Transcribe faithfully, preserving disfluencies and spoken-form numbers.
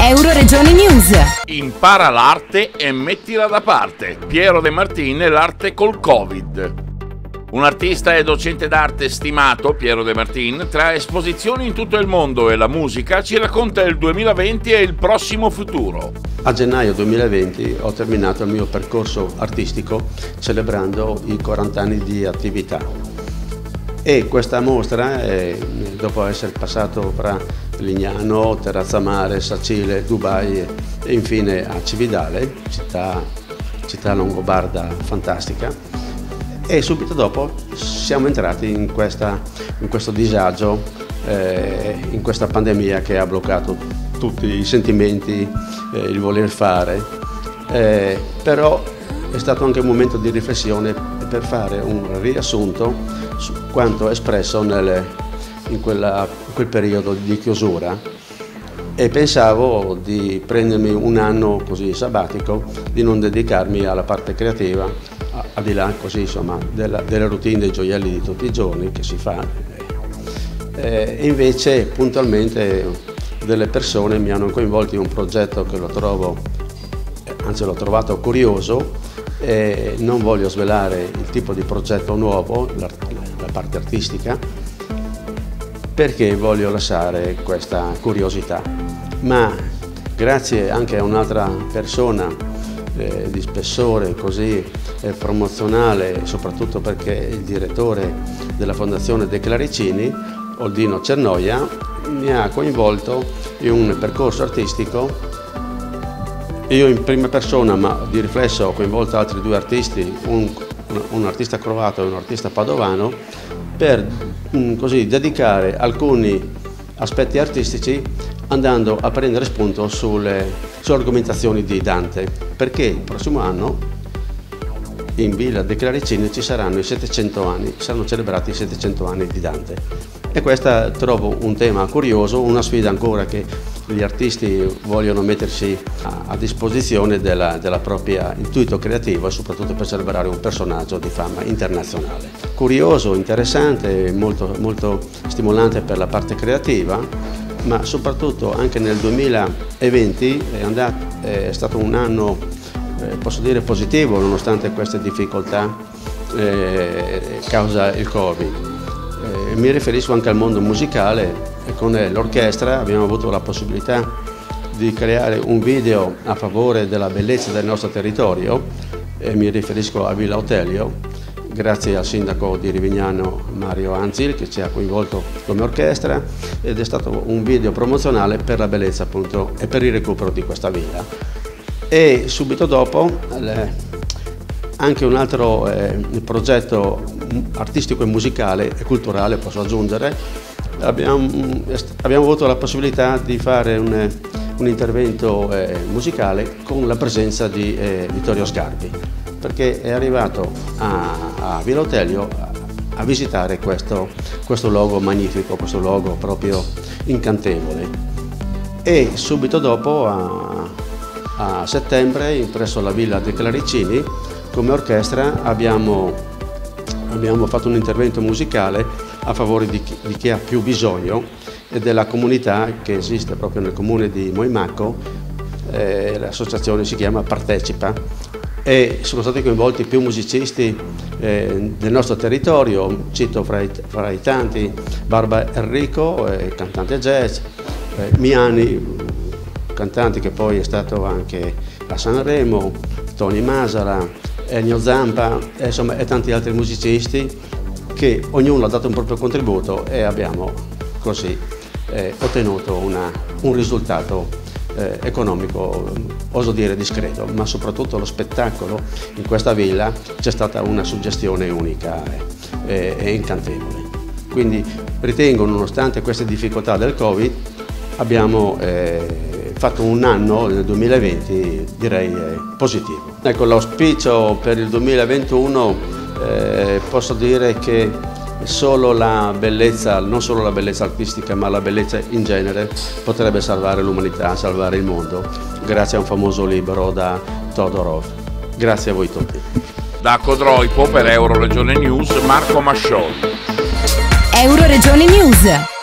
Euroregione News. Impara l'arte e mettila da parte. Piero De Martin e l'arte col Covid. Un artista e docente d'arte stimato, Piero De Martin, tra esposizioni in tutto il mondo e la musica, ci racconta il duemilaventi e il prossimo futuro. A gennaio duemilaventi ho terminato il mio percorso artistico celebrando i quaranta anni di attività. E questa mostra, eh, dopo essere passato fra Lignano, Terrazzamare, Sacile, Dubai e infine a Cividale, città, città longobarda fantastica, e subito dopo siamo entrati in, questa, in questo disagio, eh, in questa pandemia che ha bloccato tutti i sentimenti, eh, il voler fare, eh, però è stato anche un momento di riflessione per fare un riassunto su quanto espresso nelle, in, quella, in quel periodo di chiusura, e pensavo di prendermi un anno così sabbatico, di non dedicarmi alla parte creativa, al di là così insomma della, della routine dei gioielli di tutti i giorni che si fa, e invece puntualmente delle persone mi hanno coinvolto in un progetto che lo trovo, anzi l'ho trovato curioso. E non voglio svelare il tipo di progetto nuovo, la, la parte artistica, perché voglio lasciare questa curiosità, ma grazie anche a un'altra persona eh, di spessore così eh, promozionale, soprattutto perché il direttore della Fondazione De Claricini, Oldino Cernoia, mi ha coinvolto in un percorso artistico. Io in prima persona, ma di riflesso ho coinvolto altri due artisti, un, un artista croato e un artista padovano, per mh, così dedicare alcuni aspetti artistici andando a prendere spunto sulle, sulle argomentazioni di Dante, perché il prossimo anno in Villa De Claricini ci saranno i settecento anni, saranno celebrati i settecento anni di Dante. E questa trovo un tema curioso, una sfida ancora che gli artisti vogliono mettersi a, a disposizione della, della propria intuito creativo, e soprattutto per celebrare un personaggio di fama internazionale. Curioso, interessante, molto, molto stimolante per la parte creativa, ma soprattutto anche nel duemilaventi è, andato, è stato un anno, eh, posso dire, positivo, nonostante queste difficoltà eh, causa il Covid. Eh, mi riferisco anche al mondo musicale, e con l'orchestra abbiamo avuto la possibilità di creare un video a favore della bellezza del nostro territorio, e mi riferisco a Villa Otelio, grazie al sindaco di Rivignano Mario Anzil, che ci ha coinvolto come orchestra, ed è stato un video promozionale per la bellezza appunto e per il recupero di questa villa. E subito dopo le, anche un altro eh, progetto artistico e musicale e culturale, posso aggiungere, abbiamo, abbiamo avuto la possibilità di fare un, un intervento eh, musicale con la presenza di eh, Vittorio Sgarbi, perché è arrivato a, a Villa Otelio a, a visitare questo, questo luogo magnifico, questo luogo proprio incantevole. E subito dopo, a, a settembre, presso la Villa De Claricini, come orchestra abbiamo, abbiamo fatto un intervento musicale a favore di chi, di chi ha più bisogno e della comunità che esiste proprio nel comune di Moimacco. Eh, l'associazione si chiama Partecipa, e sono stati coinvolti più musicisti eh, del nostro territorio. Cito fra i, fra i tanti Barba Enrico, eh, cantante jazz, eh, Miani, cantante che poi è stato anche a Sanremo, Tony Masala, Ennio Zampa, e, insomma, e tanti altri musicisti, che ognuno ha dato un proprio contributo, e abbiamo così eh, ottenuto una, un risultato eh, economico, oso dire discreto, ma soprattutto lo spettacolo in questa villa c'è stata una suggestione unica e, e incantevole. Quindi ritengo, nonostante queste difficoltà del Covid, abbiamo eh, fatto un anno, nel duemilaventi, direi eh, positivo. Ecco, l'auspicio per il duemilaventuno, eh, posso dire che solo la bellezza, non solo la bellezza artistica, ma la bellezza in genere potrebbe salvare l'umanità, salvare il mondo, grazie a un famoso libro da Todorov. Grazie a voi tutti. Da Codroipo per Euroregione News, Marco Mascioli. Euroregione News.